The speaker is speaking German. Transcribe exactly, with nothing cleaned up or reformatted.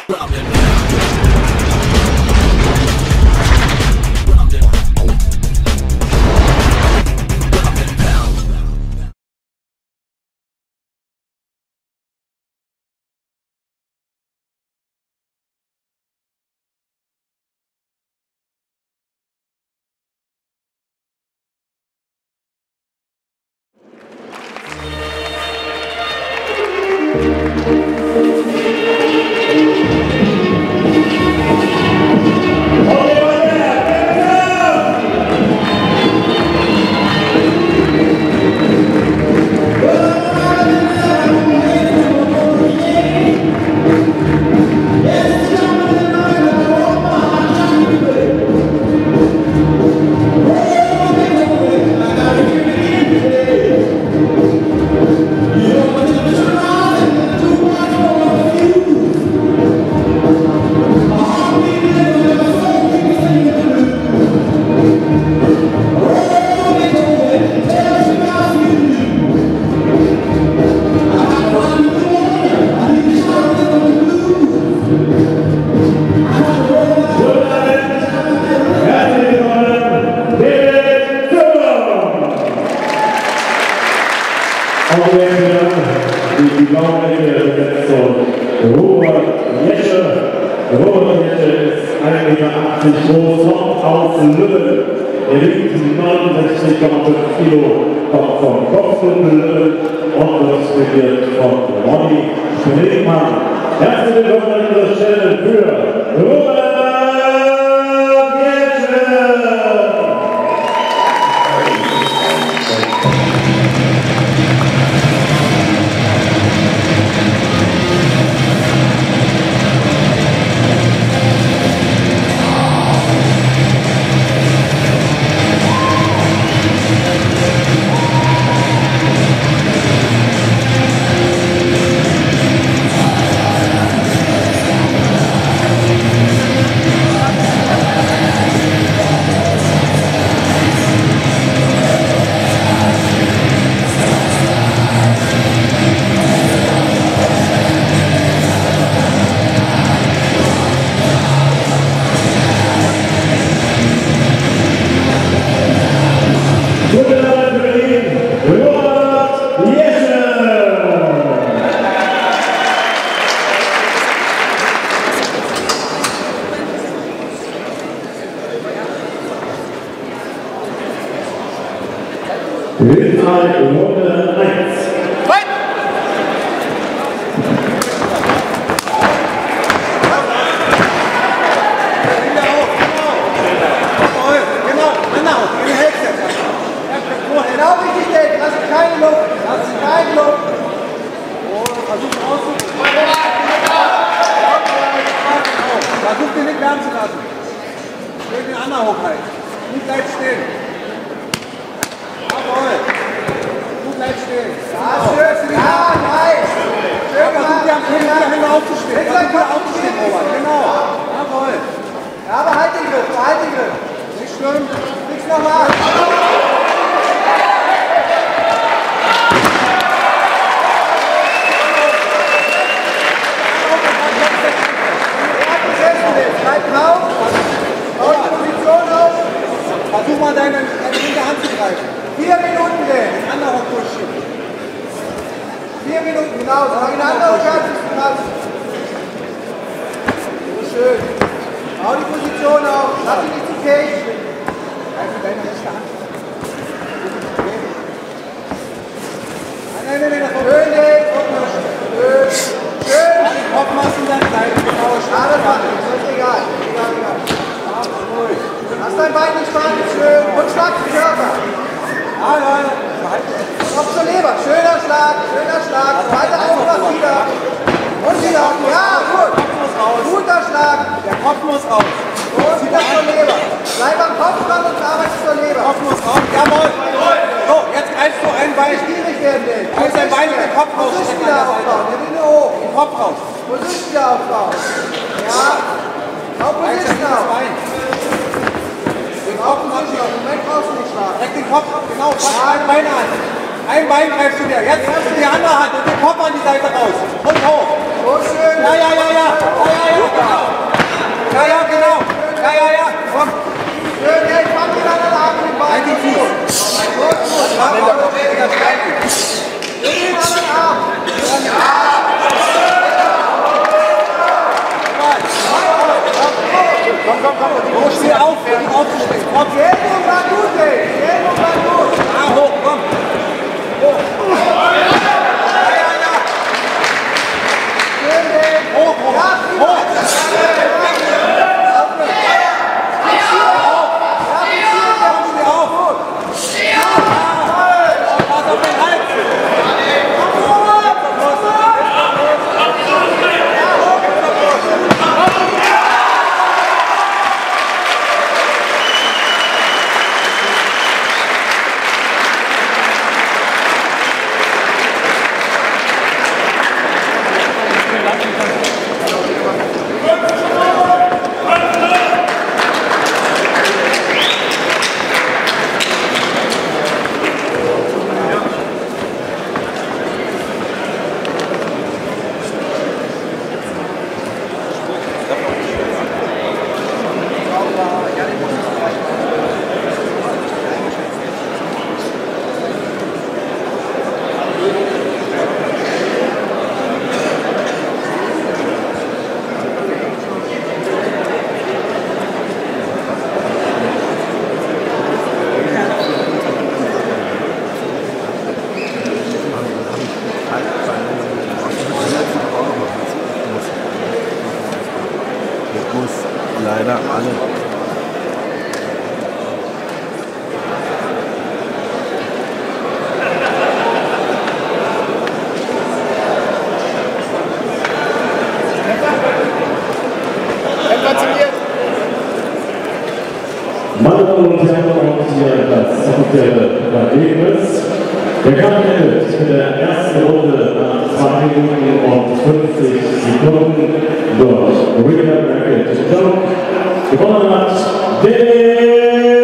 Die blaue Ecke setzt so Robert Jesche. Robert Jesche ist ein Meter achtzig groß, kommt aus Lübben. Er wiegt neunundsechzig Komma fünf Kilo, kommt vom Kopfbündel und wird trainiert von Ronny Schmiedmann. Herzlich willkommen an dieser Stelle für Robert Windzeit Runde eins. Genau richtig stellen, lass keine Luft, lass keine Luft. Versuch auszuprobieren. Versuch den nicht wärmen zu lassen. Schön den anderen hochhalten. Nicht gleich stehen. Jawohl. Du bleibst stehen. Ja, schön. Ja, nice. Schön gemacht. Versuch die Hände aufzustehen. Versuch die aufzustehen, Robert. Genau. Jawohl. Ja, aber halt den Griff, halt den Griff. Nicht schlimm. Nichts nochmal. Bleib drauf, bau die Position auf. Versuch mal deine, deine linke Hand zu greifen. Vier Minuten denn, den anderen durchschieben. Vier Minuten, genau, so den anderen Hand ist dran. So schön. Bau die Position auf, lass dich nicht zu cage. Greif mit deiner rechten Hand. Nein, nein, nein, nein, schön den, schön. Schön. Den Kopf machst du dann gleich. Schade machen, ist egal. Egal, egal. Lass dein Bein nicht spannen, schön. Und schlag den Körper. Ja, ja, ja. Kopf zur Leber. Schöner Schlag, schöner Schlag. Weiter Aufwand wieder. Und wieder. Ja, gut. Guter Schlag. Der Kopf muss raus. Und wieder zur Leber. Bleib am Kopf dran und arbeite zur Leber. Kopf muss raus. Jawohl. So, jetzt greifst du ein Bein. Schwierig werden will. Du musst dein Bein in den Kopf raus. Position wieder aufbauen. Der will nur hoch. Den Kopf raus. Position wieder aufbauen. Ja. Auf Position auf. Den Kopf raus. Im Moment brauchst du nicht schlagen. Direkt den Kopf. Genau. Fass ein Bein an. Ein Bein greifst du dir. Jetzt die andere Hand und den Kopf an die Seite raus. Und hoch. So schön. Ja, ja, ja, ja. Ja, ja, ja. Leider alle. Meine Damen und Herren, und hier das offizielle Ergebnis. Der Kampf endet in der ersten Runde nach zwei Minuten und fünfzig Sekunden durch Rear Naked Choke. Gewonnen hat der